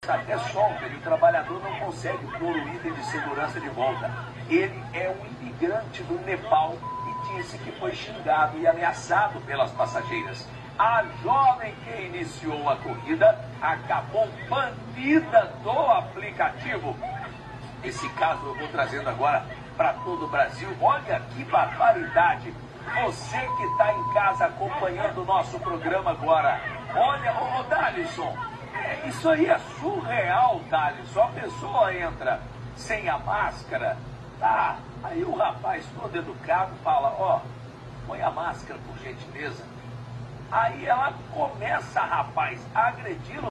até solta e o trabalhador não consegue pôr o item de segurança de volta. Ele é um imigrante do Nepal e disse que foi xingado e ameaçado pelas passageiras. A jovem que iniciou a corrida acabou banida do aplicativo. Esse caso eu vou trazendo agora para todo o Brasil. Olha que barbaridade! Você que está em casa acompanhando o nosso programa agora, olha, ô Dalisson, isso aí é surreal, Dalisson. A pessoa entra sem a máscara, tá? Aí o rapaz todo educado fala, ó, põe a máscara por gentileza. Aí ela começa, rapaz, a agredi-lo.